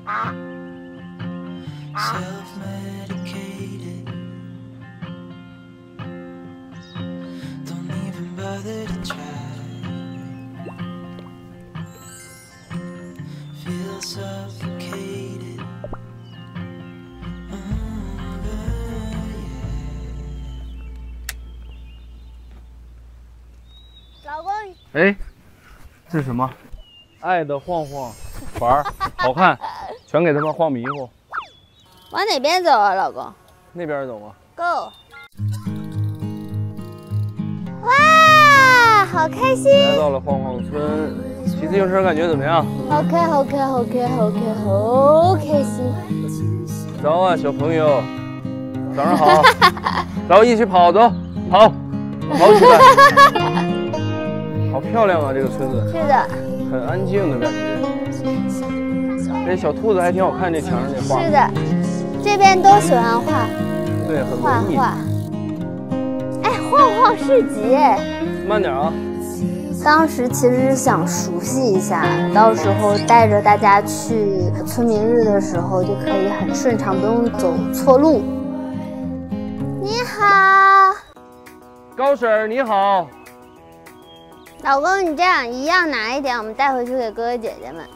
Self-medicated, don't even bother to try. Feel suffocated. Yeah. 老公， 哎，这是什么？爱的晃晃板儿，好看，全给他们晃迷糊。 往哪边走啊，老公那边走吗？ ？Go！ 哇，好开心！ 来到了晃晃村，骑自行车感觉怎么样？ 好开心！ 早啊，小朋友，早上好，咱们一起跑，走，跑起来！好漂亮啊，这个村子。 是的， 很安静的感觉。这小兔子还挺好看，这墙上这画。 是的，这边都喜欢画。 对，很画文艺。 画。哎，晃晃市集哎。 慢点啊。 当时其实是想熟悉一下，到时候带着大家去村民日的时候就可以很顺畅，不用走错路。你好， 高婶儿你好。 老公，你这样一样拿一点，我们带回去给哥哥姐姐们。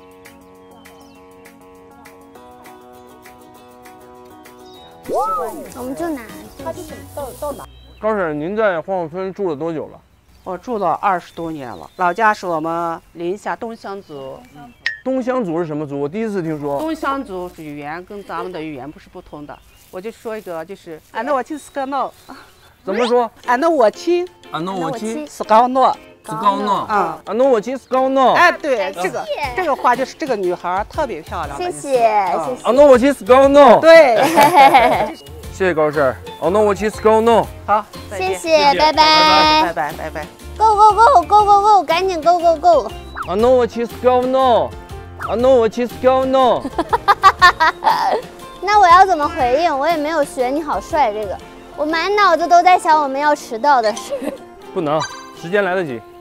我们就拿。 他就是到哪？ 高婶儿，您在晃晃村住了多久了？ 我住了20多年了，老家是我们临夏东乡族。 东乡族是什么族？我第一次听说。 东乡族语言跟咱们的语言不是不同的。我就说一个，就是俺那我亲是个闹， 怎么说？ 俺那我亲， 俺那我亲是高闹， 是高闹啊， 俺那我亲是高闹。 哎，对，这个话就是这个女孩特别漂亮。 谢谢。 俺那我亲是高闹。 对。 谢谢高婶儿。俺那我亲是高闹。 好， 谢谢，拜拜。 拜拜。 Go go go go go go， 赶紧 go go go！ 俺那我亲是高闹。俺那我亲是高闹。 那我要怎么回应？我也没有学你好帅这个，我满脑子都在想我们要迟到的事。 不能，时间来得及。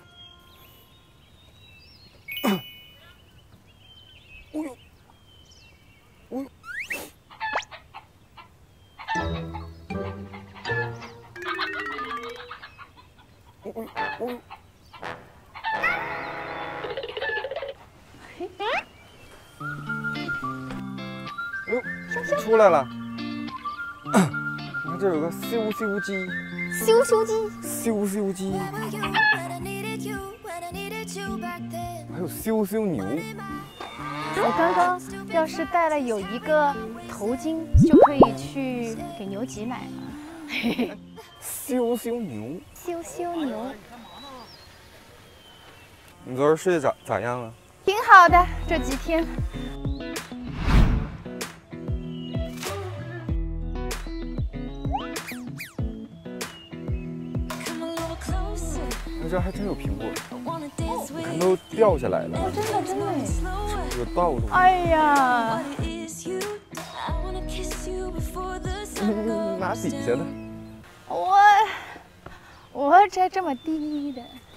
出来了，你看这有个咻咻鸡， 咻咻鸡， 咻咻鸡，还有咻咻牛。 我刚刚要是带了有一个头巾，就可以去给牛挤奶了。 咻咻牛， 咻咻牛， 你昨儿睡得咋样啊？ 挺好的，这几天。 这还真有苹果，你看都掉下来了。 哦，真的。 这个道路。 哎呀， 拿底下的。 我这么低的，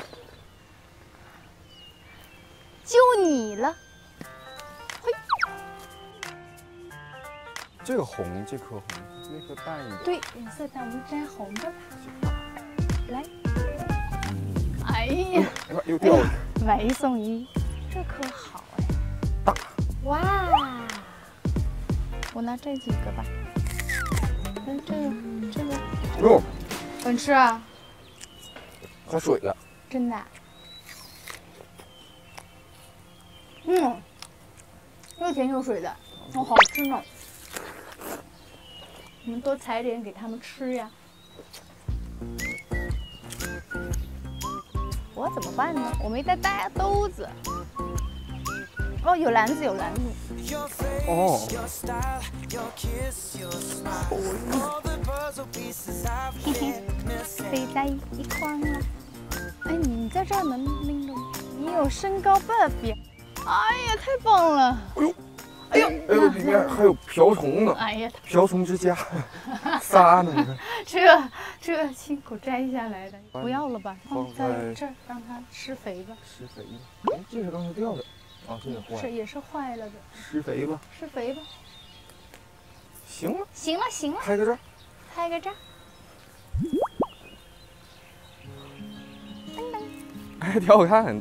就你了。嘿， 这个红，这颗红，那颗淡一点。 对，颜色淡，我们摘红的吧。来。哎呀， 又掉了。 买1送1，这颗好哎。 大。 哇，我拿这几个吧。这个。 哟， 能吃啊？ 喝水了。 真的。又甜又水的，好吃呢。你们多采点给他们吃呀。我怎么办呢？我没带大兜子。哦，有篮子，有篮子。 哦。 嘿嘿，飞在一筐了。哎，你在这儿能拎着吗？你有身高8米。哎呀，太棒了！ 哎呦，里面还有瓢虫呢。 哎呀， 瓢虫之家仨呢，你看。 这辛苦摘下来的，不要了吧？放在这儿让它施肥吧。 施肥。哎，这是刚才掉的。 啊，这个坏了， 是也是坏了的， 施肥吧。 施肥吧。 行了， 行了行了， 拍个照。 拍个照。 哎，挺好看。